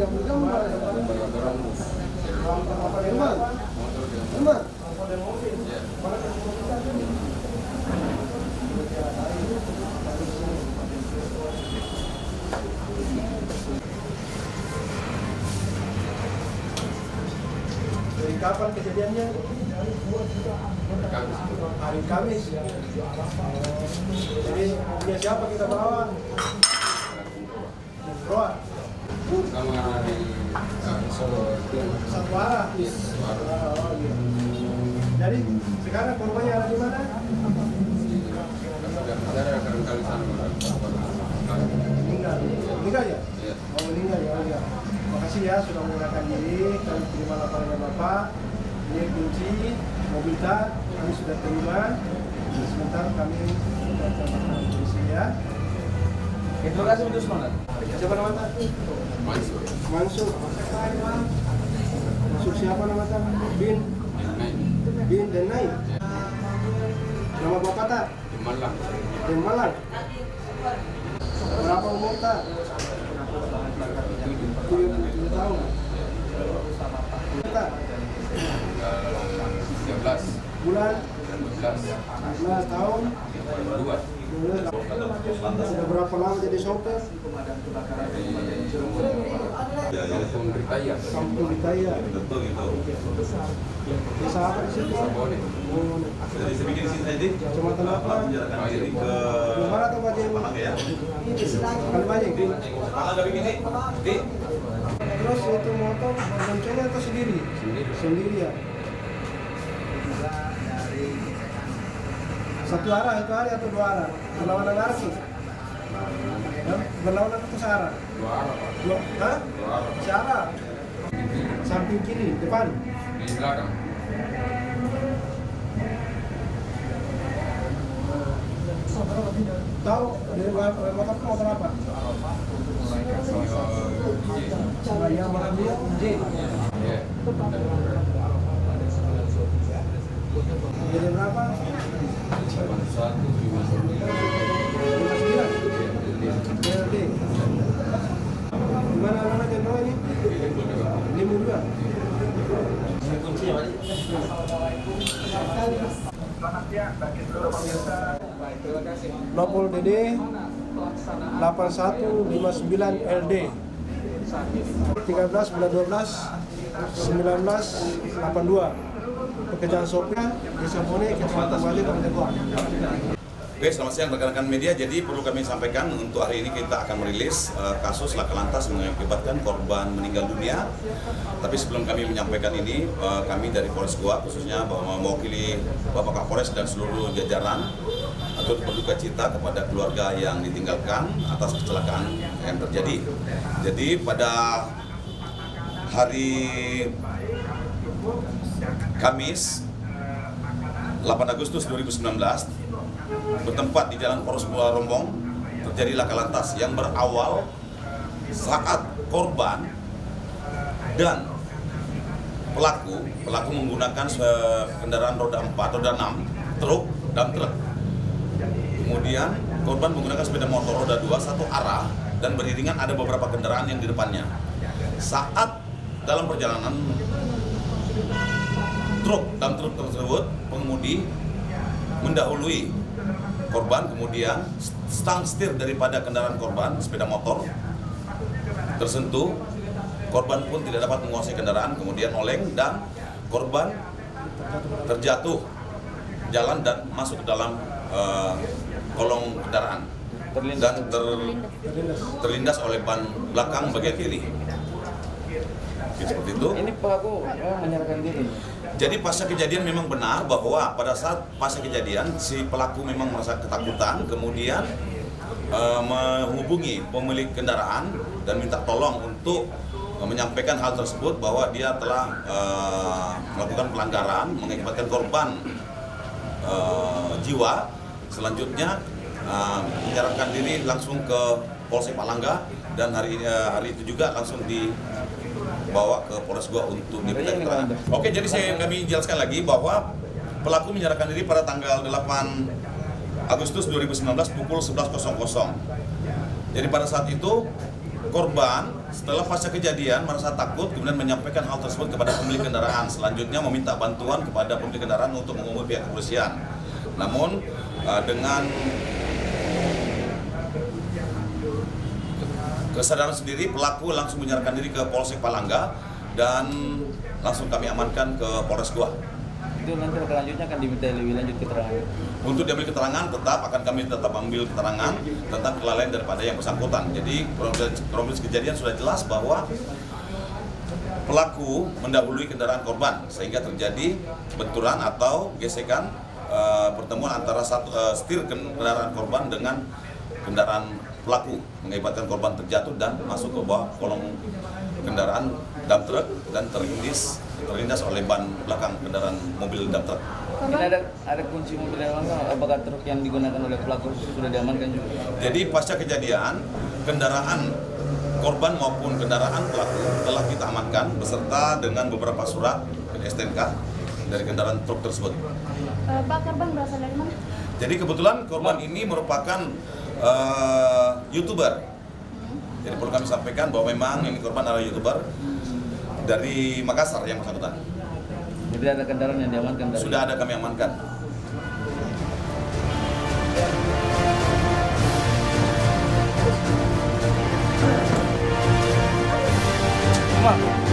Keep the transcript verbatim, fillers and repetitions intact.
Dari kapan kejadiannya? Hari Kamis. Jadi punya siapa kita bawa? Roa. Sama di Satu arah. Oh, iya. Jadi sekarang korbannya ada di mana? Meninggal. Meninggal ya? Oh, meninggal ya. Oh, iya. Makasih ya sudah menggunakan diri. Kami terima laporannya Bapak. Ini kunci mobil tak kami sudah terima. Sebentar kami sudah terima polisi ya. Terima kasih untuk semangat. Siapa nama tak? Mansur. Mansur. Mansur siapa nama tak? Bin. Bin dan Nai. Nama bapak tak? Malang. Bin Malang. Berapa umur tak? tujuh puluh tujuh tahun. Tak? tiga belas. Bulan? dua belas. dua belas tahun. Dua. Sudah berapa lama jadi sopir? Kampung Ritaya. Kampung Ritaya. Desa apa di situ? Sabone. Oh, Jadi saya bikin sini tadi. Kecamatan apa? Menjalankan diri ke Lumara atau Bajeng? Malang ya. Kali Bajeng. Malang nggak bikin nih. Di. Terus itu motor boncengnya atau sendiri? Sendiri. Sendiri ya. Satu arah itu hari atau dua arah? Berlawanan arah sih? Ya, berlawanan atau searah? Dua arah, Pak. Dua, hah? Dua arah. Searah? Samping kiri, depan? Di belakang. Tahu dari motor itu motor apa? Raya Mahamia J. Iya. Jadi berapa? delapan satu lima sembilan. lima sembilan. L D. Gimana anak Jeno ini? lima dua. Nopol D D delapan satu lima sembilan L D tiga belas bulan dua belas sembilan belas delapan dua. Pekerjaan sopir di Sabone, Kecamatan Bali, Kabupaten Goa. Oke, selamat siang rekan-rekan media. Jadi perlu kami sampaikan untuk hari ini kita akan merilis uh, kasus laka lantas mengakibatkan korban meninggal dunia. Tapi sebelum kami menyampaikan ini, uh, kami dari Polres Goa khususnya bahwa mewakili Bapak Kapolres dan seluruh jajaran atau berduka cita kepada keluarga yang ditinggalkan atas kecelakaan yang terjadi. Jadi pada hari Kamis delapan Agustus dua ribu sembilan belas bertempat di Jalan Poros Goa Rombong terjadi laka lantas yang berawal saat korban dan pelaku pelaku menggunakan kendaraan roda empat, roda enam, truk dan truk. Kemudian korban menggunakan sepeda motor roda dua satu arah dan beriringan ada beberapa kendaraan yang di depannya. Saat dalam perjalanan truk dan truk tersebut pengemudi mendahului korban, kemudian stang setir daripada kendaraan korban sepeda motor tersentuh, korban pun tidak dapat menguasai kendaraan, kemudian oleng dan korban terjatuh jalan dan masuk ke dalam uh, kolong kendaraan dan ter, terlindas oleh ban belakang bagian kiri. Seperti itu. Ini pelaku eh, menyerahkan diri. Jadi pasca kejadian memang benar bahwa pada saat pasca kejadian si pelaku memang merasa ketakutan, kemudian uh, menghubungi pemilik kendaraan dan minta tolong untuk uh, menyampaikan hal tersebut bahwa dia telah uh, melakukan pelanggaran mengakibatkan korban uh, jiwa. Selanjutnya uh, menyerahkan diri langsung ke Polsek Palangga dan hari uh, hari itu juga langsung di bawa ke Polres Goa untuk diminta keterangan. Oke, jadi saya kami jelaskan lagi bahwa pelaku menyerahkan diri pada tanggal delapan Agustus dua ribu sembilan belas pukul sebelas. Jadi pada saat itu korban setelah pasca kejadian merasa takut kemudian menyampaikan hal tersebut kepada pemilik kendaraan. Selanjutnya meminta bantuan kepada pemilik kendaraan untuk menghubungi pihak kepolisian. Namun uh, dengan kesadaran sendiri pelaku langsung menyerahkan diri ke Polsek Palangga dan langsung kami amankan ke Polres Goa. Itu nanti selanjutnya akan diminta lebih lanjut keterangan. Untuk diambil keterangan tetap akan kami tetap ambil keterangan tentang kelalaian daripada yang bersangkutan. Jadi kronologis kejadian sudah jelas bahwa pelaku mendahului kendaraan korban sehingga terjadi benturan atau gesekan uh, pertemuan antara satu uh, setir kendaraan korban dengan kendaraan pelaku mengakibatkan korban terjatuh dan masuk ke bawah kolong kendaraan dump truck dan terlindas terlindas oleh ban belakang kendaraan mobil dump truck. Ini ada ada kunci mobil yang mana? Apakah truk yang digunakan oleh pelaku sudah diamankan juga? Jadi pasca kejadian kendaraan korban maupun kendaraan pelaku telah kita amankan beserta dengan beberapa surat S T N K dari kendaraan truk tersebut. Uh, Pak, korban berasal dari mana? Jadi kebetulan korban ini merupakan uh, YouTuber. Jadi perlu kami sampaikan bahwa memang ini korban adalah YouTuber dari Makassar yang bersangkutan. Jadi ada kendaraan yang diamankan dari Sudah ada kami amankan. Pak.